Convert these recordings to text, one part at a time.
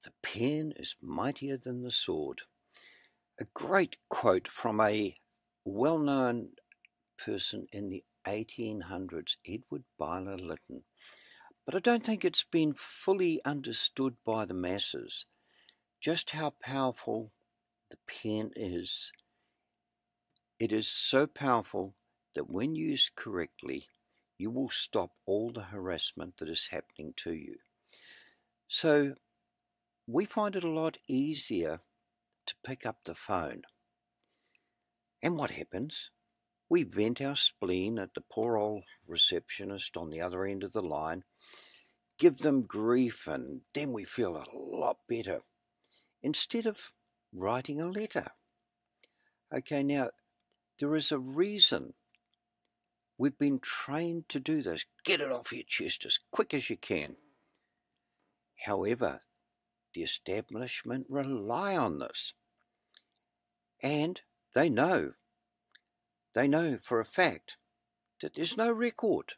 The pen is mightier than the sword. A great quote from a well-known person in the 1800s, Edward Byler Lytton. But I don't think it's been fully understood by the masses just how powerful the pen is. It is so powerful that when used correctly, you will stop all the harassment that is happening to you. So we find it a lot easier to pick up the phone. And what happens? We vent our spleen at the poor old receptionist on the other end of the line, give them grief, and then we feel a lot better, instead of writing a letter. Okay, now, there is a reason we've been trained to do this. Get it off your chest as quick as you can. However, the establishment rely on this. And they know for a fact that there's no record.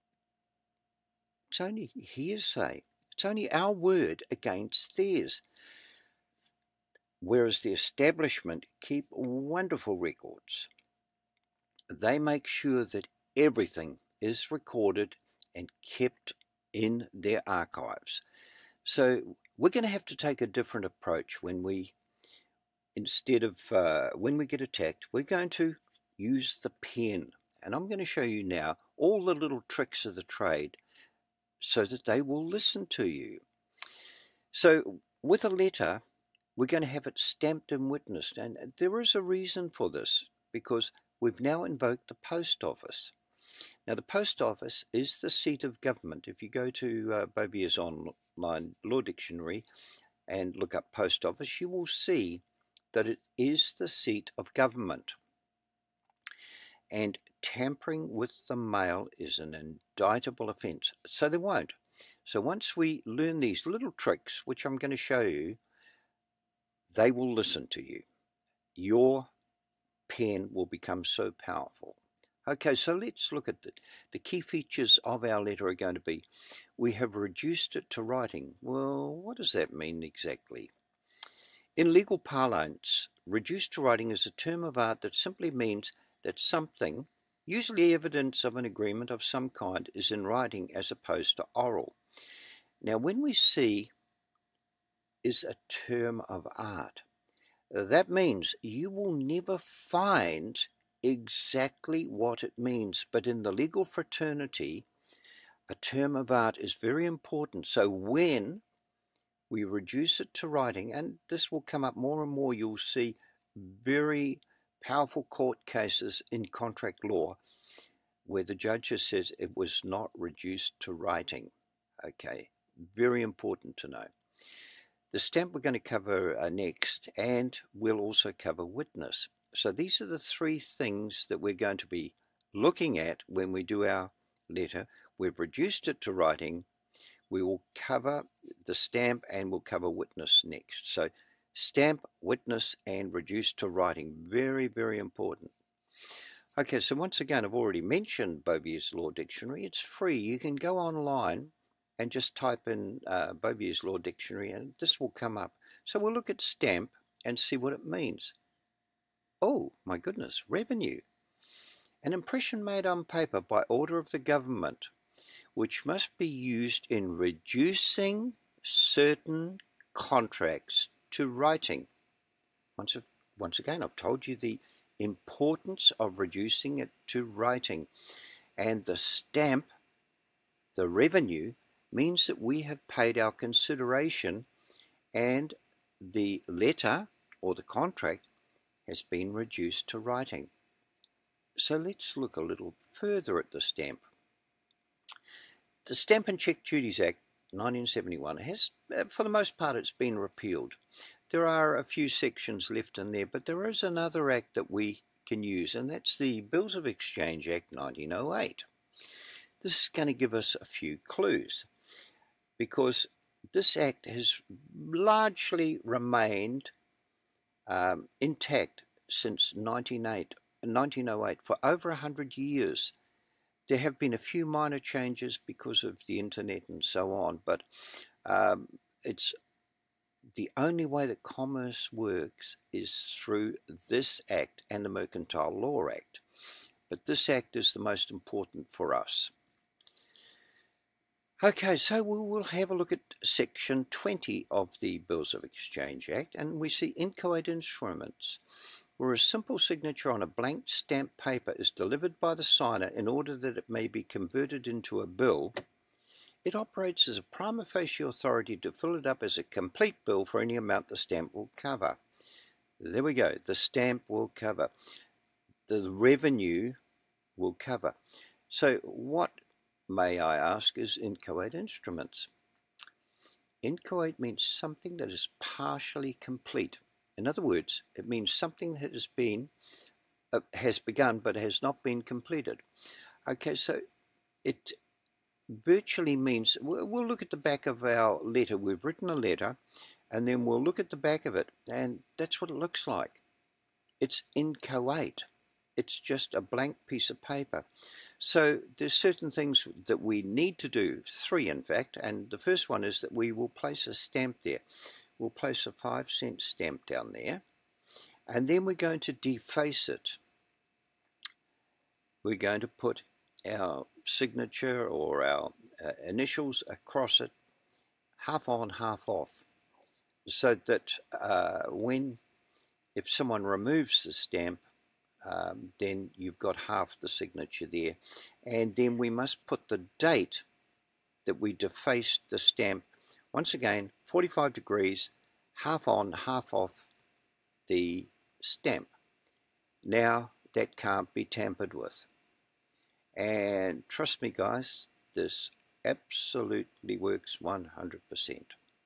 It's only hearsay. It's only our word against theirs. Whereas the establishment keep wonderful records. They make sure that everything is recorded and kept in their archives. So we're going to have to take a different approach when we, instead of when we get attacked, we're going to use the pen. And I'm going to show you now all the little tricks of the trade so that they will listen to you. So with a letter, we're going to have it stamped and witnessed. And there is a reason for this, because we've now invoked the post office. Now, the post office is the seat of government. If you go to Bovier's online law dictionary and look up post office, you will see that it is the seat of government. And tampering with the mail is an indictable offence. So they won't. So once we learn these little tricks, which I'm going to show you, they will listen to you. Your pen will become so powerful. Okay, so let's look at it. The key features of our letter are going to be, we have reduced it to writing. Well, what does that mean exactly? In legal parlance, reduced to writing is a term of art that simply means that something, usually evidence of an agreement of some kind, is in writing as opposed to oral. Now, when we see is a term of art, that means you will never find exactly what it means. But in the legal fraternity, a term of art is very important. So when we reduce it to writing, and this will come up more and more, you'll see very powerful court cases in contract law where the judge says it was not reduced to writing. Okay, very important to know. The stamp we're going to cover next, and we'll also cover witness. So these are the three things that we're going to be looking at when we do our letter. We've reduced it to writing. We will cover the stamp and we'll cover witness next. So stamp, witness, and reduced to writing. Very, very important. Okay, so once again, I've already mentioned Bovier's Law Dictionary. It's free. You can go online and just type in Bovier's Law Dictionary and this will come up. So we'll look at stamp and see what it means. Oh, my goodness, revenue. An impression made on paper by order of the government, which must be used in reducing certain contracts to writing. Once again, I've told you the importance of reducing it to writing. And the stamp, the revenue, means that we have paid our consideration and the letter or the contract has been reduced to writing. So let's look a little further at the stamp. The Stamp and Check Duties Act 1971 has, for the most part, it's been repealed. There are a few sections left in there, but there is another act that we can use, and that's the Bills of Exchange Act 1908. This is going to give us a few clues, because this act has largely remained intact since 1908, for over 100 years. There have been a few minor changes because of the internet and so on, but it's the only way that commerce works is through this Act and the Mercantile Law Act. But this Act is the most important for us. Okay, so we will have a look at Section 20 of the Bills of Exchange Act, and we see inchoate instruments, where a simple signature on a blank stamped paper is delivered by the signer in order that it may be converted into a bill. It operates as a prima facie authority to fill it up as a complete bill for any amount the stamp will cover. There we go, the stamp will cover. The revenue will cover. So what, may I ask, is inchoate instruments? Inchoate means something that is partially complete. In other words, it means something that has begun but has not been completed. Okay, so it virtually means, we'll look at the back of our letter. We've written a letter, and then we'll look at the back of it, and that's what it looks like. It's inchoate. It's just a blank piece of paper. So there's certain things that we need to do, 3 in fact, and the first one is that we will place a stamp there. We'll place a 5-cent stamp down there, and then we're going to deface it. We're going to put our signature or our initials across it, half on, half off, so that if someone removes the stamp, then you've got half the signature there. And then we must put the date that we defaced the stamp, once again 45 degrees, half on, half off the stamp. Now that can't be tampered with, and trust me guys, this absolutely works 100%.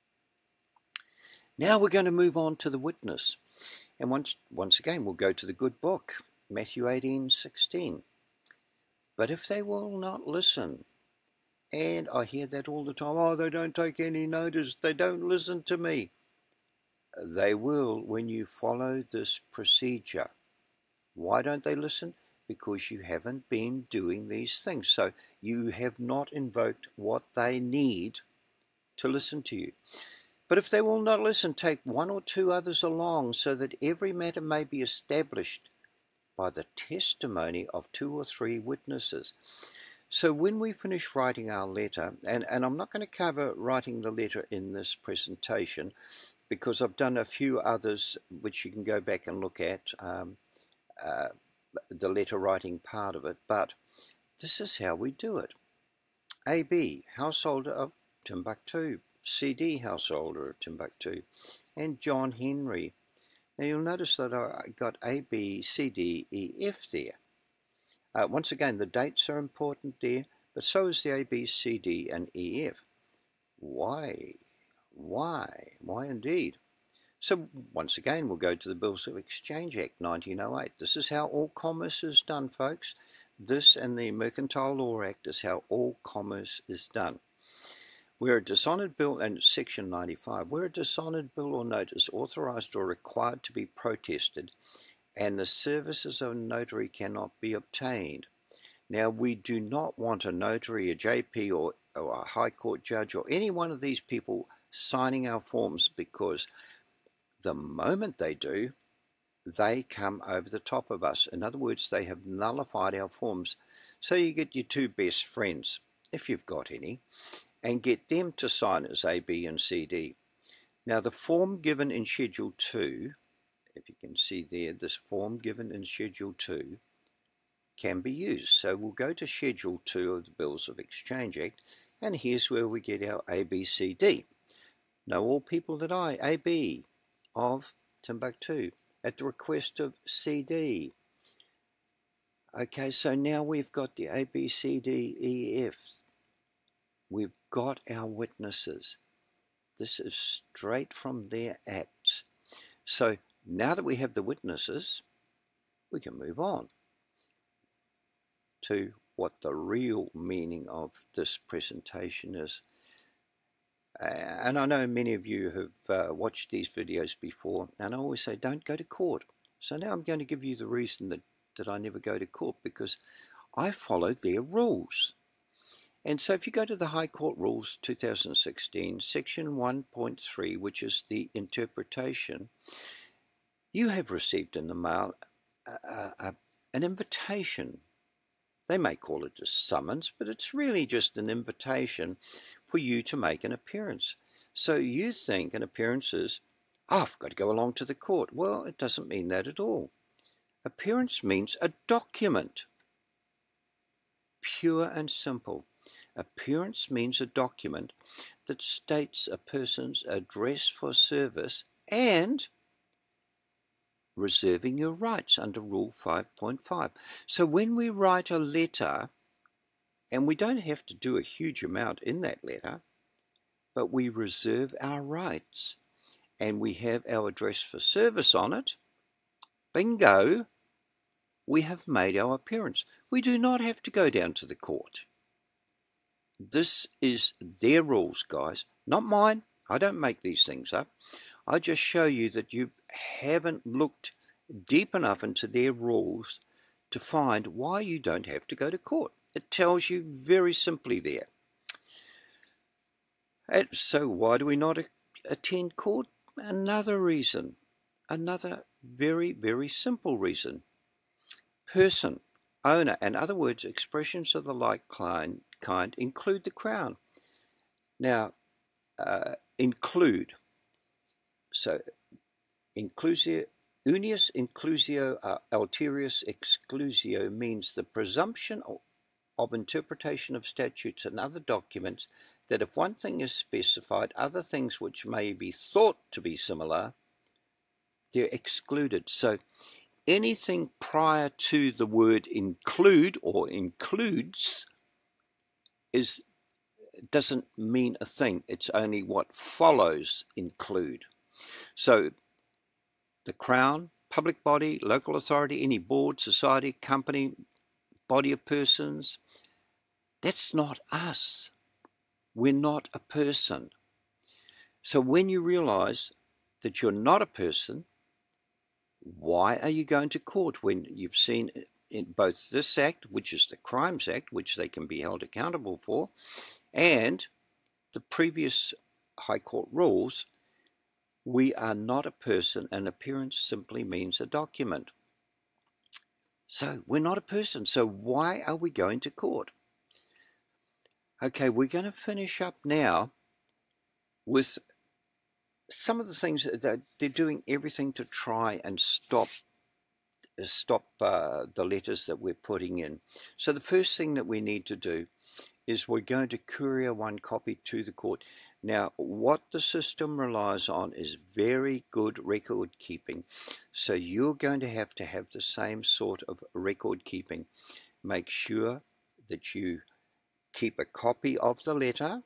Now we're going to move on to the witness, and once again we'll go to the good book, Matthew 18:16. But if they will not listen, and I hear that all the time, oh, they don't take any notice, they don't listen to me. They will when you follow this procedure. Why don't they listen? Because you haven't been doing these things. So you have not invoked what they need to listen to you. But if they will not listen, take 1 or 2 others along, so that every matter may be established by the testimony of 2 or 3 witnesses. So when we finish writing our letter, and I'm not going to cover writing the letter in this presentation, because I've done a few others which you can go back and look at, the letter writing part of it, but this is how we do it. AB, householder of Timbuktu. CD, householder of Timbuktu. And John Henry. Now you'll notice that I got A, B, C, D, E, F there. Once again, the dates are important there, but so is the A, B, C, D, and E, F. Why? Why indeed? So once again, we'll go to the Bills of Exchange Act 1908. This is how all commerce is done, folks. This and the Mercantile Law Act is how all commerce is done. Where a dishonoured bill, and Section 95, where a dishonoured bill or note is authorised or required to be protested, and the services of a notary cannot be obtained. Now, we do not want a notary, a JP, or a High Court judge, or any one of these people signing our forms, because the moment they do, they come over the top of us. In other words, they have nullified our forms. So you get your 2 best friends, if you've got any, and get them to sign as A, B, and C, D. Now the form given in Schedule 2, if you can see there, this form given in Schedule 2 can be used. So we'll go to Schedule 2 of the Bills of Exchange Act, and here's where we get our A, B, C, D. Know all people that I, A, B, of Timbuktu, at the request of CD. Okay, so now we've got the A, B, C, D, E, F. We've got our witnesses. This is straight from their acts. So now that we have the witnesses, we can move on to what the real meaning of this presentation is. And I know many of you have watched these videos before, and I always say don't go to court. So now I'm going to give you the reason that I never go to court, because I follow their rules. And so if you go to the High Court Rules 2016, Section 1.3, which is the interpretation, you have received in the mail an invitation. They may call it a summons, but it's really just an invitation for you to make an appearance. So you think an appearance is, oh, I've got to go along to the court. Well, it doesn't mean that at all. Appearance means a document. Pure and simple. Appearance means a document that states a person's address for service and reserving your rights under Rule 5.5. So when we write a letter, and we don't have to do a huge amount in that letter, but we reserve our rights, and we have our address for service on it, bingo, we have made our appearance. We do not have to go down to the court. This is their rules, guys, not mine. I don't make these things up. I just show you that you haven't looked deep enough into their rules to find why you don't have to go to court. It tells you very simply there. And so why do we not attend court? Another reason. Another very, very simple reason. Person, owner, and other words, expressions of the like kind include the Crown. Now, include. So, inclusio, unius inclusio alterius exclusio means the presumption of interpretation of statutes and other documents that if one thing is specified, other things which may be thought to be similar, they're excluded. So, anything prior to the word include or includes doesn't mean a thing. It's only what follows include. So the Crown, public body, local authority, any board, society, company, body of persons, that's not us. We're not a person. So when you realize that you're not a person, why are you going to court when you've seen in both this act, which is the Crimes Act, which they can be held accountable for, and the previous High Court rules? We are not a person, and appearance simply means a document. So we're not a person, so why are we going to court? Okay, we're going to finish up now with some of the things that they're doing everything to try and stop the letters that we're putting in. So the first thing that we need to do is we're going to courier one copy to the court. Now, what the system relies on is very good record keeping. So you're going to have the same sort of record keeping. Make sure that you keep a copy of the letter.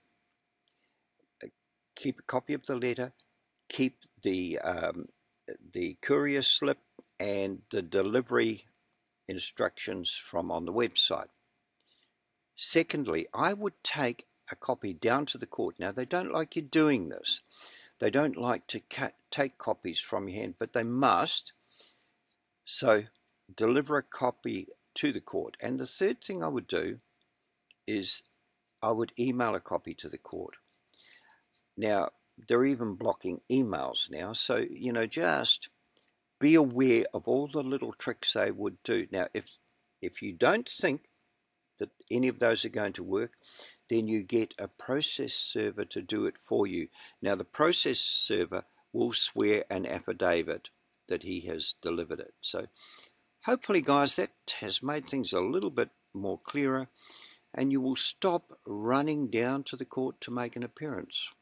Keep a copy of the letter. Keep the courier slip and the delivery instructions from on the website. Secondly, I would take a copy down to the court. Now, they don't like you doing this. They don't like to take copies from your hand, but they must. So deliver a copy to the court. And the third thing I would do is I would email a copy to the court. Now, they're even blocking emails now, so, you know, just be aware of all the little tricks they would do. Now, if you don't think that any of those are going to work, then you get a process server to do it for you. Now, the process server will swear an affidavit that he has delivered it. So hopefully, guys, that has made things a little bit more clearer, and you will stop running down to the court to make an appearance.